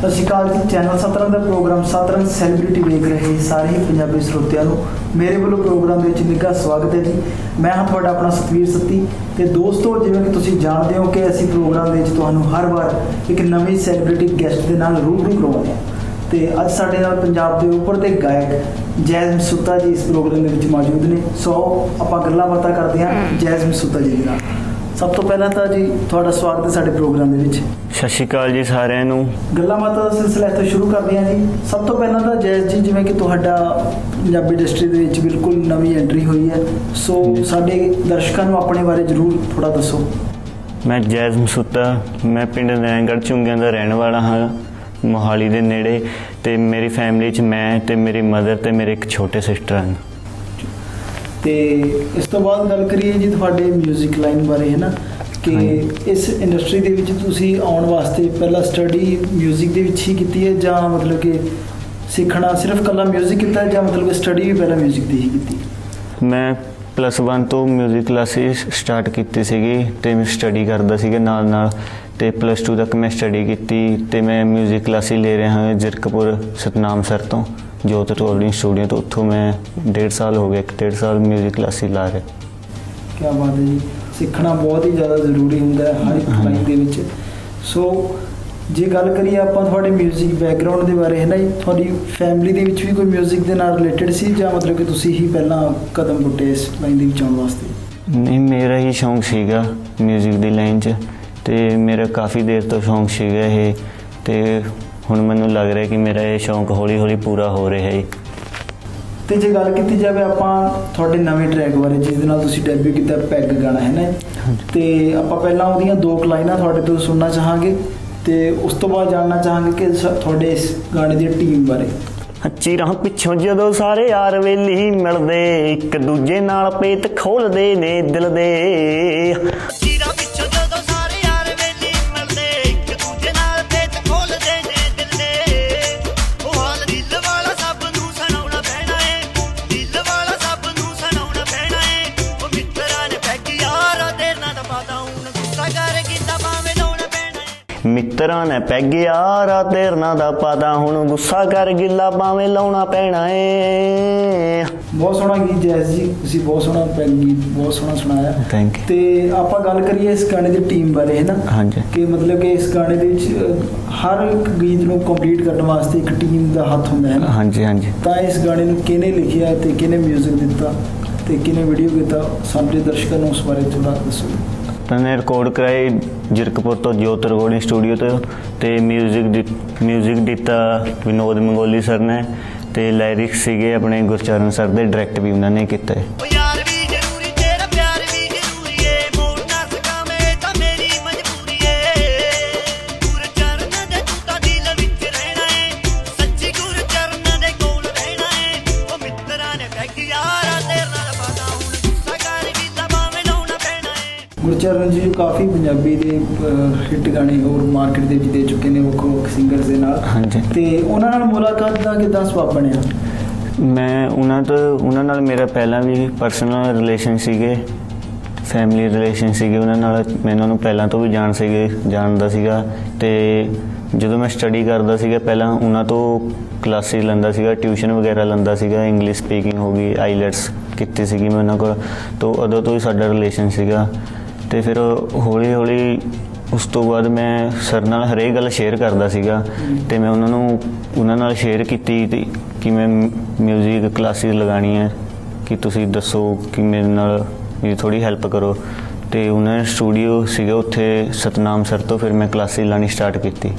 सत श्री अकाल जी। चैनल सतरंग का प्रोग्राम सतरंग सैलीब्रिटी देख रहे सारे ही पंजाबी स्रोतिਆਂ ਨੂੰ मेरे वालों प्रोग्राम के निघा स्वागत है जी। मैं हाँ तुहाडा अपना सतवीर सत्ती। तो दोस्तों जिवें कि तुसीं जानते हो कि असीं प्रोग्राम के तुहानूं हर बार एक नवीं सैलीब्रिटी गैसट के नाल रूबरू करवाउने हां। तो अज साडे नाल पंजाब के उपर के गायक जैज मसूता जी इस प्रोग्राम के मौजूद ने। सो आपां गल्लां बातां करदे हां जैज मसूता जी दे नाल। सब तो पहला तो जी थोड़ा स्वागत है साडे प्रोग्राम दे विच। सत श्री अकाल जी सारिਆਂ ਨੂੰ। गल्लां बातां दा सिलसिला इत्थों शुरू करदे हां जी। सब तो पहला तो जैज जी जिवें कि तुहाडा पंजाबी इंडस्ट्री दे विच बिल्कुल नवीं एंट्री हुई है, सो साडे दर्शकां नूं अपने बारे जरूर थोड़ा दसो। मैं जैज मसूता, मैं पिंड नैਣਗੜ੍ਹ ਝੁੰਗਿਆਂ ਦਾ ਰਹਿਣ ਵਾਲਾ ਹਾਂ, मोहाली ਦੇ ਨੇੜੇ। ਤੇ ਮੇਰੀ फैमिली च मैं ਤੇ मेरी मदर ਤੇ ਮੇਰੇ ਇੱਕ ਛੋਟੇ सिस्टर ਹਨ। तो इस तो बाद गल करिए जी थोड़े म्यूजिक लाइन बारे है ना कि इस इंडस्ट्री दे विच तुसीं आउण वास्ते पहला स्टडी म्यूजिक दे विच ही कीती है जां मतलब कि सीखना सिर्फ कला म्यूजिक कीता है जां मतलब कि स्टडी भी पहला म्यूजिक दी ही कीती? मैं +1 तो म्यूजिक क्लासिस स्टार्ट कीती सीगी ते मैं स्टडी करदा सीगा नाल ते +2 तक मैं स्टडी कीती ते मैं म्यूजिक क्लासिस ले रहा हाँ जिरकपुर सतनाम सर तो जोत रिकॉर्डिंग स्टूडियो। तो उत्थों मैं 1.5 साल हो गया, 1.5 साल म्यूजिक क्लासिस ला रहे। क्या बात है जी। सीखना बहुत ही ज़्यादा जरूरी होंदा है हर एक लाइन दे विच। सो जे गल करिए आपां तुहाडे म्यूजिक बैकग्राउंड के बारे है ना जी, तुहाडी फैमिली दे विच भी कोई म्यूजिक दे नाल रिलेटेड सी जां मतलब कि तुसीं ही पहला कदम पुट्टे इस लाइन दे विच आउण वास्ते? नहीं, मेरा ही शौक सीगा म्यूजिक दी लाइन च ते मेरा काफ़ी देर तो शौक सीगा ये ते हुण मैनूं लग रहा है कि मेरा ये शौक हौली हौली पूरा हो रहा है। तो जे गल की जाए आपां तुहाडे नवें ट्रैक बारे जिस दे नाल तुसीं डेब्यू कीता पैग गाना है ना, तो आपां पहलां उहदियां 2 लाइनां तुहाडे तो सुनना चाहांगे ते उस तो बाद जानना चाहांगे कि तुहाडे इस गाने दी टीम बारे। चिरां पिछों जदों सारे यार वेली मिलदे एक दूजे नाल पेत खोलदे ने दिल दे। मित्तरां ने पैग यारा तेरे नां दा पता हुण गुस्सा कर गिला भावें लाउणा पैणा है। बहुत सोहना गीत जैज जी, तुसीं बहुत सोहना पैग गीत बहुत सोहना सुनाया। Thank you. ते आपां गल करिए इस गाने दी टीम बारे है ना। हाँ जी। कि मतलब कि इस गाने दे विच हर एक गीत नूं कंप्लीट करने वास्ते एक टीम दा हत्थ हुंदा है ना। हाँ जी हाँ जी। तां इस गाने नूं किहने लिखिया ते किहने म्यूजिक दित्ता ते किहने वीडियो कीता, साडे दर्शकां नूं उस बारे थोड़ा दसो। मैंने रिकॉर्ड कराई जिरकपुर तो जोत रिकॉर्डिंग स्टूडियो तो म्यूजिक दिता विनोद मंगोली सर ने ते लायरिक्स सीगे अपने गुरचरण सर दे, डायरैक्ट भी उन्होंने किया है। गुरचरण जी जो काफ़ी पंजाबी के हिट गाने और मार्केट के दे चुके हैं वक् सिंगर्स के नाल। हाँ जी। तो उन्होंने मुलाकात का कितना सबब बनया? मैं उन्होंने नाल मेरा पहला भी परसनल रिलेशन सीगे, फैमिली रिलेशन सीगे उन्होंने नाल। मैं उन्होंने पहला तो भी जानता सीगा ते ਜਦੋਂ मैं स्टडी करता सीगा पहला उन्होंने तो क्लासिस लैंदा सीगा, ट्यूशन वगैरह लैंदा सीगा, इंग्लिश स्पीकिंग हो गई, आईलैट्स की सीगी मैं उन्होंने को। तो उदों तो ही साडा रिलेशन सीगा ते फिर हौली हौली उस तो बाद मैं सर नाल हरेक गल शेयर करता सीगा ते मैं उन्होंने नाल शेयर कीती कि मैं म्यूजिक क्लासिस लगानी है कि तुसीं दसो कि मेरे नाल मेरी थोड़ी हैल्प करो। तो उन्होंने स्टूडियो सीगे उत्थे सतनाम सर तो फिर मैं क्लासिस लानी स्टार्ट की।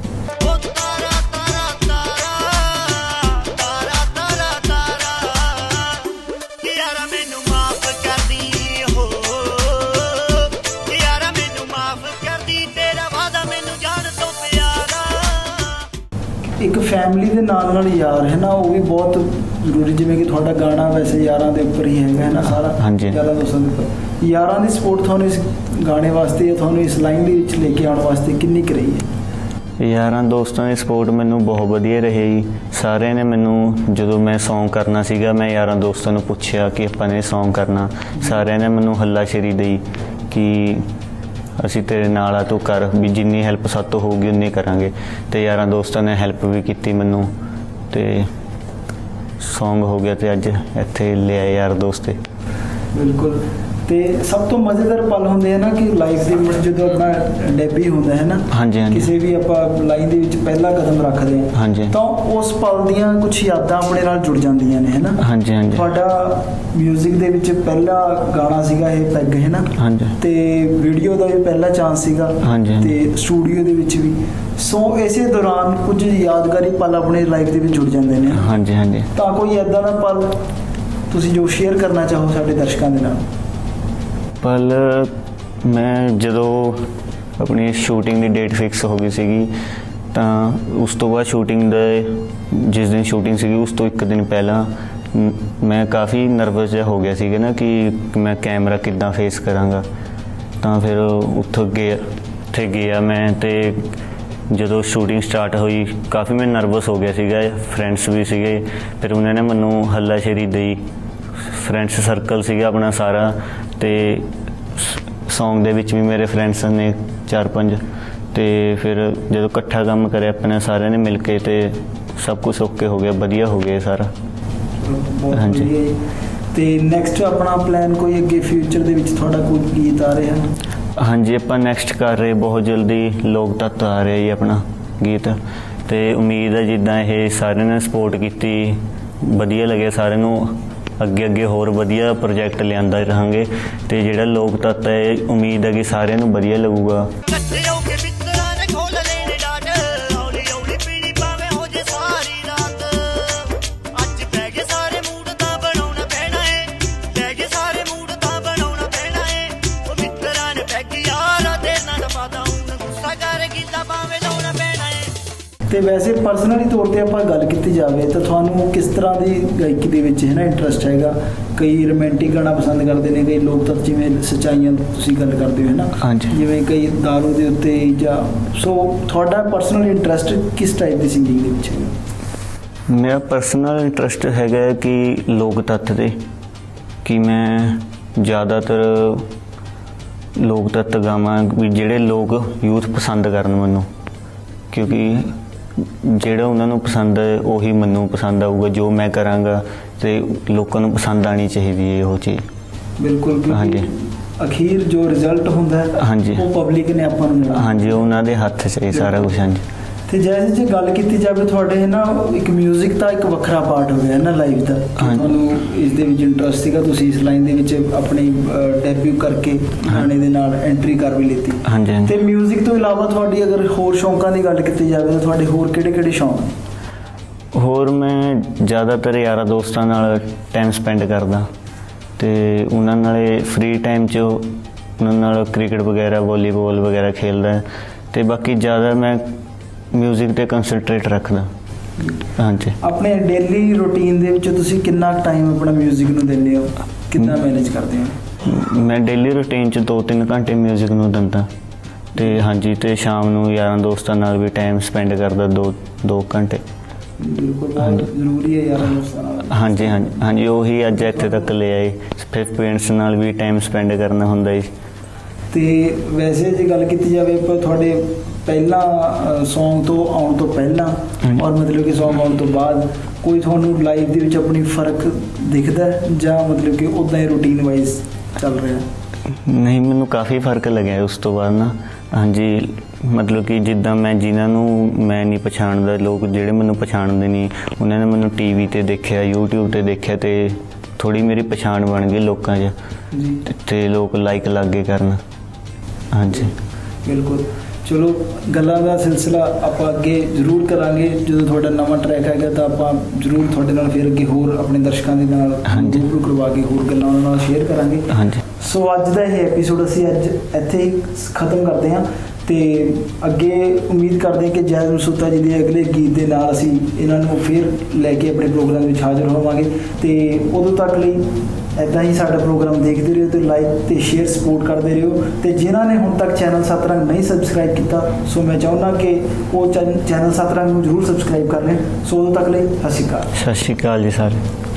एक फैमिली के नाल यार है ना वो भी बहुत जरूरी, जिवें कि थोड़ा गाना वैसे यारां दे उपर ही है ना सारा। हाँ जी। यारां दोस्तां दे उपर यारां दी सपोर्ट थानू इस गाने वास्ते या थानू इस लाइन दे विच लेके आउण वास्ते किन्नी क रही है? यारां दोस्तां दी सपोर्ट मैनूं बहुत वधिया रही। सारे ने मैनूं जदों मैं सॉन्ग करना सीगा मैं यारां दोस्तां नूं पुछया कि आपां ने सॉन्ग करना, सारे ने मैनूं हल्लाशेरी दी कि ਅਸੀਂ ਤੇਰੇ ਨਾਲ ਆ, ਤੂੰ ਕਰ ਵੀ ਜਿੰਨੀ ਹੈਲਪ ਸਾਡੇ ਤੋਂ ਹੋਊਗੀ ਉਨੀ ਕਰਾਂਗੇ। ਤੇ ਯਾਰਾਂ ਦੋਸਤਾਂ ਨੇ ਹੈਲਪ ਵੀ ਕੀਤੀ ਮੈਨੂੰ ਤੇ ਸੌਂਗ ਹੋ ਗਿਆ ਤੇ ਅੱਜ ਇੱਥੇ ਲਿਆਏ ਯਾਰ ਦੋਸਤ। ਬਿਲਕੁਲ। ਤੇ ਸਭ ਤੋਂ ਮਜ਼ੇਦਾਰ ਪਲ ਹੁੰਦੇ ਆ ਨਾ ਕਿ ਲਾਈਫ ਦੇ ਵਿੱਚ ਜਦੋਂ ਆਪਣਾ ਡੈਬੀ ਹੁੰਦਾ ਹੈ ਨਾ, ਹਾਂਜੀ ਹਾਂਜੀ, ਕਿਸੇ ਵੀ ਆਪਾਂ ਲਾਈਨ ਦੇ ਵਿੱਚ ਪਹਿਲਾ ਕਦਮ ਰੱਖਦੇ ਹਾਂ, ਹਾਂਜੀ, ਤਾਂ ਉਸ ਪਲ ਦੀਆਂ ਕੁਝ ਯਾਦਾਂ ਆਪਣੇ ਨਾਲ ਜੁੜ ਜਾਂਦੀਆਂ ਨੇ, ਹੈ ਨਾ। ਹਾਂਜੀ ਹਾਂਜੀ। ਤੁਹਾਡਾ ਮਿਊਜ਼ਿਕ ਦੇ ਵਿੱਚ ਪਹਿਲਾ ਗਾਣਾ ਸੀਗਾ ਇਹ ਪੈਗ, ਹੈ ਨਾ। ਹਾਂਜੀ। ਤੇ ਵੀਡੀਓ ਦਾ ਵੀ ਪਹਿਲਾ ਚਾਂਸ ਸੀਗਾ। ਹਾਂਜੀ। ਤੇ ਸਟੂਡੀਓ ਦੇ ਵਿੱਚ ਵੀ। ਸੋ ਇਸੇ ਦੌਰਾਨ ਕੁਝ ਯਾਦਗਾਰੀ ਪਲ ਆਪਣੇ ਲਾਈਫ ਦੇ ਵਿੱਚ ਜੁੜ ਜਾਂਦੇ ਨੇ। ਹਾਂਜੀ ਹਾਂਜੀ। ਤਾਂ ਕੋਈ ਇੱਦਾਂ ਦਾ ਪਲ ਤੁਸੀਂ ਜੋ ਸ਼ੇਅਰ ਕਰਨਾ ਚਾਹੋ ਸਾਡੇ ਦਰਸ਼ਕਾਂ ਦੇ ਨਾਲ? ਪਲ ਮੈਂ ਜਦੋਂ ਆਪਣੀ ਸ਼ੂਟਿੰਗ ਦੀ ਡੇਟ ਫਿਕਸ ਹੋ ਗਈ ਸੀਗੀ ਤਾਂ ਉਸ ਤੋਂ ਬਾਅਦ ਸ਼ੂਟਿੰਗ ਦੇ ਜਿਸ ਦਿਨ ਸ਼ੂਟਿੰਗ ਸੀਗੀ ਉਸ ਤੋਂ ਇੱਕ ਦਿਨ ਪਹਿਲਾਂ ਮੈਂ ਕਾफ़ੀ ਨਰਵਸ ਜਿਹਾ ਹੋ ਗਿਆ ਸੀਗਾ ਨਾ ਕਿ ਮੈਂ ਕੈਮਰਾ ਕਿੱਦਾਂ ਫੇਸ ਕਰਾਂਗਾ। ਤਾਂ ਫਿਰ ਉੱਥੇ ਗਿਆ ਮੈਂ ਤੇ ਜਦੋਂ ਸ਼ੂਟਿੰਗ ਸਟਾਰਟ ਹੋਈ ਕਾफ़ੀ ਮੈਂ ਨਰਵਸ ਹੋ ਗਿਆ ਸੀਗਾ। ਫਰੈਂਡਸ ਵੀ ਸੀਗੇ, ਫਿਰ ਉਹਨਾਂ ਨੇ ਮੈਨੂੰ ਹੱਲਾਸ਼ੇਰੀ ਦੇਈ। ਫਰੈਂਡਸ ਸਰਕਲ ਸੀਗਾ ਆਪਣਾ ਸਾਰਾ ਤੇ ਸੌਂਗ ਦੇ ਵਿੱਚ ਵੀ ਮੇਰੇ ਫਰੈਂਡਸ ਨੇ 4-5 ਤੇ ਫਿਰ ਜਦੋਂ ਇਕੱਠਾ ਕੰਮ ਕਰਿਆ ਆਪਣੇ ਸਾਰਿਆਂ ਨੇ ਮਿਲ ਕੇ ਤੇ ਸਭ ਕੁਝ ਓਕੇ ਹੋ ਗਿਆ, ਵਧੀਆ ਹੋ ਗਿਆ ਸਾਰਾ। ਹਾਂਜੀ। ਤੇ ਨੈਕਸਟ ਆਪਣਾ ਪਲਾਨ ਕੋਈ ਅੱਗੇ ਫਿਊਚਰ ਦੇ ਵਿੱਚ ਤੁਹਾਡਾ ਕੋਈ ਗੀਤ ਆ ਰਿਹਾ? ਹਾਂਜੀ, ਆਪਾਂ ਨੈਕਸਟ ਕਰ ਰਹੇ ਬਹੁਤ ਜਲਦੀ ਲੋਕ ਤੱਤ ਆ ਰਿਹਾ ਜੀ ਆਪਣਾ ਗੀਤ। ਤੇ ਉਮੀਦ ਹੈ ਜਿੱਦਾਂ ਇਹ ਸਾਰਿਆਂ ਨੇ ਸਪੋਰਟ ਕੀਤੀ, ਵਧੀਆ ਲੱਗਿਆ ਸਾਰਿਆਂ ਨੂੰ, ਅੱਗੇ ਹੋਰ ਵਧੀਆ ਪ੍ਰੋਜੈਕਟ ਲਿਆਂਦਾ ਰਹਾਂਗੇ। ਤੇ ਜਿਹੜਾ ਲੋਕ ਤੱਤ ਹੈ ਉਮੀਦ ਹੈ ਕਿ ਸਾਰਿਆਂ ਨੂੰ ਵਧੀਆ ਲੱਗੂਗਾ। ਤੇ ਵੈਸੇ ਪਰਸਨਲੀ ਤੌਰ ਤੇ ਆਪਾਂ ਗੱਲ ਕੀਤੀ ਜਾਵੇ ਤਾਂ ਤੁਹਾਨੂੰ ਕਿਸ ਤਰ੍ਹਾਂ ਦੀ ਗਾਇਕੀ ਦੇ ਵਿੱਚ ਹੈ ਨਾ ਇੰਟਰਸਟ ਹੈਗਾ? ਕਈ ਰੋਮਾਂਟਿਕ ਗਾਣਾ ਪਸੰਦ ਕਰਦੇ ਨੇ, ਕਈ ਲੋਕ ਤੱਤ ਜਿਵੇਂ ਸੱਚਾਈਆਂ ਤੁਸੀਂ ਗੱਲ ਕਰਦੇ ਹੋ, ਹੈ ਨਾ, ਜਿਵੇਂ ਕਈ ਦਾਰੂ ਦੇ ਉੱਤੇ ਜਾਂ ਸੋ ਤੁਹਾਡਾ ਪਰਸਨਲ ਇੰਟਰਸਟ ਕਿਸ ਟਾਈਪ ਦੀ ਸਿੰਗਿੰਗ ਦੇ ਵਿੱਚ ਹੈਗਾ? ਮੇਰਾ ਪਰਸਨਲ ਇੰਟਰਸਟ ਹੈਗਾ ਕਿ ਲੋਕ ਤੱਤ ਦੇ, ਕਿ ਮੈਂ ਜ਼ਿਆਦਾਤਰ ਲੋਕ ਤੱਤ ਗਾਵਾਂ ਵੀ ਜਿਹੜੇ ਲੋਕ ਯੂਥ ਪਸੰਦ ਕਰਨ ਮੈਨੂੰ, ਕਿਉਂਕਿ ਜਿਹੜਾ ਉਹਨਾਂ ਨੂੰ ਪਸੰਦ ਹੈ ਉਹੀ ਮੈਨੂੰ ਪਸੰਦ ਆਊਗਾ ਜੋ ਮੈਂ ਕਰਾਂਗਾ ਤੇ ਲੋਕਾਂ ਨੂੰ ਪਸੰਦ ਆਉਣੀ ਚਾਹੀਦੀ ਹੈ ਉਹ ਚੀਜ਼। ਬਿਲਕੁਲ। ਹਾਂਜੀ। ਅਖੀਰ ਜੋ ਰਿਜ਼ਲਟ ਹੁੰਦਾ ਹੈ ਹਾਂਜੀ ਉਹ ਪਬਲਿਕ ਨੇ ਆਪਾਂ ਨੂੰ, ਹਾਂਜੀ, ਉਹਨਾਂ ਦੇ ਹੱਥ 'ਚ ਹੈ ਸਾਰਾ ਕੁਝ। ਹਾਂਜੀ। ਤੇ ਜੈਸੇ ਜੇ ਗੱਲ ਕੀਤੀ ਜਾਵੇ ਤੁਹਾਡੇ ਨਾ ਇੱਕ ਮਿਊਜ਼ਿਕ ਦਾ ਇੱਕ ਵੱਖਰਾ ਪਾਰਟ ਹੋ ਗਿਆ ਨਾ ਲਾਈਫ ਦਾ, ਤੁਹਾਨੂੰ ਇਸ ਦੇ ਵਿੱਚ ਇੰਟਰਸਟ ਸੀਗਾ, ਤੁਸੀਂ ਇਸ ਲਾਈਨ ਦੇ ਵਿੱਚ ਆਪਣੀ ਡੈਬਿਊ ਕਰਕੇ ਗਾਣੇ ਦੇ ਨਾਲ ਐਂਟਰੀ ਕਰ ਵੀ ਲਿੱਤੀ। ਹਾਂਜੀ। ਤੇ ਮਿਊਜ਼ਿਕ ਤੋਂ ਇਲਾਵਾ ਤੁਹਾਡੀ ਅਗਰ ਹੋਰ ਸ਼ੌਂਕਾਂ ਦੀ ਗੱਲ ਕੀਤੀ ਜਾਵੇ ਤਾਂ ਤੁਹਾਡੇ ਹੋਰ ਕਿਹੜੇ ਸ਼ੌਂਕ? ਹੋਰ ਮੈਂ ਜ਼ਿਆਦਾਤਰ ਯਾਰਾਂ ਦੋਸਤਾਂ ਨਾਲ ਟਾਈਮ ਸਪੈਂਡ ਕਰਦਾ ਤੇ ਉਹਨਾਂ ਨਾਲ ਫ੍ਰੀ ਟਾਈਮ 'ਚ ਉਹਨਾਂ ਨਾਲ ਕ੍ਰਿਕਟ ਵਗੈਰਾ, ਵਾਲੀਬਾਲ ਵਗੈਰਾ ਖੇਲਦਾ। ਤੇ ਬਾਕੀ ਜ਼ਿਆਦਾ ਮੈਂ ਮਿਊਜ਼ਿਕ 'ਤੇ ਕੰਸਨਟਰੇਟ ਰੱਖਦਾ। ਹਾਂਜੀ। ਆਪਣੇ ਡੇਲੀ ਰੂਟੀਨ ਦੇ ਵਿੱਚ ਤੁਸੀਂ ਕਿੰਨਾ ਟਾਈਮ ਆਪਣਾ ਮਿਊਜ਼ਿਕ ਨੂੰ ਦਿੰਦੇ ਹੋ, ਕਿੱਦਾਂ ਮੈਨੇਜ ਕਰਦੇ ਹੋ? ਮੈਂ ਡੇਲੀ ਰੂਟੀਨ 'ਚ 2-3 ਘੰਟੇ ਮਿਊਜ਼ਿਕ ਨੂੰ ਦਿੰਦਾ ਤੇ ਹਾਂਜੀ, ਤੇ ਸ਼ਾਮ ਨੂੰ ਯਾਰਾਂ ਦੋਸਤਾਂ ਨਾਲ ਵੀ ਟਾਈਮ ਸਪੈਂਡ ਕਰਦਾ 2 ਘੰਟੇ। ਬਿਲਕੁਲ ਜ਼ਰੂਰੀ ਹੈ ਯਾਰਾਂ ਦੋਸਤਾਂ ਨਾਲ। ਹਾਂਜੀ ਹਾਂਜੀ ਹਾਂਜੀ, ਉਹੀ ਅੱਜ ਇੱਥੇ ਤੱਕ ਲੈ ਆਏ। ਫਿਰ ਪੇਰੈਂਟਸ ਨਾਲ ਵੀ ਟਾਈਮ ਸਪੈਂਡ ਕਰਨਾ ਹੁੰਦਾ ਜੀ। ਤੇ ਵੈਸੇ ਜੇ ਗੱਲ ਕੀਤੀ ਜਾਵੇ ਆਪਾਂ ਤੁਹਾਡੇ ਪਹਿਲਾਂ ਸੌਂਗ ਤੋਂ ਆਉਣ ਤੋਂ ਪਹਿਲਾਂ ਔਰ ਮਤਲਬ ਕਿ ਸੌਂਗ ਆਉਣ ਤੋਂ ਬਾਅਦ ਕੋਈ ਤੁਹਾਨੂੰ ਲਾਈਫ ਦੇ ਵਿੱਚ ਆਪਣੀ ਫਰਕ ਦਿਖਦਾ ਜਾਂ ਮਤਲਬ ਕਿ ਉੱਦਾਂ ਹੀ ਰੂਟੀਨ ਵਾਈਜ਼ ਚੱਲ ਰਿਹਾ? ਨਹੀਂ, ਮੈਨੂੰ ਕਾਫੀ ਫਰਕ ਲੱਗਿਆ ਉਸ ਤੋਂ ਬਾਅਦ ਨਾ। ਹਾਂਜੀ, ਮਤਲਬ ਕਿ ਜਿੱਦਾਂ ਮੈਂ ਜਿਨ੍ਹਾਂ ਨੂੰ ਮੈਂ ਨਹੀਂ ਪਛਾਣਦਾ, ਲੋਕ ਜਿਹੜੇ ਮੈਨੂੰ ਪਛਾਣਦੇ ਨਹੀਂ, ਉਹਨਾਂ ਨੇ ਮੈਨੂੰ ਟੀਵੀ 'ਤੇ ਦੇਖਿਆ, YouTube 'ਤੇ ਦੇਖਿਆ ਤੇ ਥੋੜ੍ਹੀ ਮੇਰੀ ਪਛਾਣ ਬਣ ਗਈ ਲੋਕਾਂ 'ਚ ਤੇ ਲੋਕ ਲਾਈਕ ਲੱਗ ਗਏ ਕਰਨ। ਹਾਂਜੀ, ਬਿਲਕੁਲ। ਚਲੋ, ਗੱਲਾਂ ਦਾ ਸਿਲਸਿਲਾ ਆਪਾਂ ਅੱਗੇ ਜ਼ਰੂਰ ਕਰਾਂਗੇ। ਜਦੋਂ ਤੁਹਾਡਾ ਨਵਾਂ ਟਰੈਕ ਆਏਗਾ ਤਾਂ ਆਪਾਂ ਜ਼ਰੂਰ ਤੁਹਾਡੇ ਨਾਲ ਫਿਰ ਅੱਗੇ ਹੋਰ ਆਪਣੇ ਦਰਸ਼ਕਾਂ ਦੇ ਨਾਲ ਰੂਬਰੂ ਕਰਵਾ ਕੇ ਹੋਰ ਗੱਲਾਂ ਉਹਨਾਂ ਨਾਲ ਸ਼ੇਅਰ ਕਰਾਂਗੇ। ਹਾਂਜੀ। ਸੋ ਅੱਜ ਦਾ ਇਹ ਐਪੀਸੋਡ ਅਸੀਂ ਅੱਜ ਇੱਥੇ ਹੀ ਖਤਮ ਕਰਦੇ ਹਾਂ ਤੇ ਅੱਗੇ ਉਮੀਦ ਕਰਦੇ ਹਾਂ ਕਿ ਜੈਦ ਮਸੂਤਾ ਜੀ ਦੇ ਅਗਲੇ ਗੀਤ ਦੇ ਨਾਲ ਅਸੀਂ ਇਹਨਾਂ ਨੂੰ ਫਿਰ ਲੈ ਕੇ ਆਪਣੇ ਪ੍ਰੋਗਰਾਮ ਵਿੱਚ ਹਾਜ਼ਰ ਹੋਵਾਂਗੇ। ਤੇ ਉਦੋਂ ਤੱਕ ਲਈ ਇੱਦਾਂ ਹੀ ਸਾਡਾ ਪ੍ਰੋਗਰਾਮ ਦੇਖਦੇ ਰਹੋ ਤੇ ਲਾਈਕ ਤੇ ਸ਼ੇਅਰ ਸਪੋਰਟ ਕਰਦੇ ਰਹੋ। ਤੇ ਜਿਨ੍ਹਾਂ ਨੇ ਹੁਣ ਤੱਕ ਚੈਨਲ ਸਤਰੰਗ ਨਹੀਂ ਸਬਸਕ੍ਰਾਈਬ ਕੀਤਾ, ਸੋ ਮੈਂ ਚਾਹੁੰਦਾ ਕਿ ਉਹ ਚੈਨਲ ਸਤਰੰਗ ਨੂੰ ਜ਼ਰੂਰ ਸਬਸਕ੍ਰਾਈਬ ਕਰ ਲੈਣ। ਸੋ ਉਦੋਂ ਤੱਕ ਲਈ ਸਤਿ ਸ਼੍ਰੀ ਅਕਾਲ। ਸਤਿ ਸ਼੍ਰੀ ਅਕਾਲ ਜੀ ਸਾਰੇ।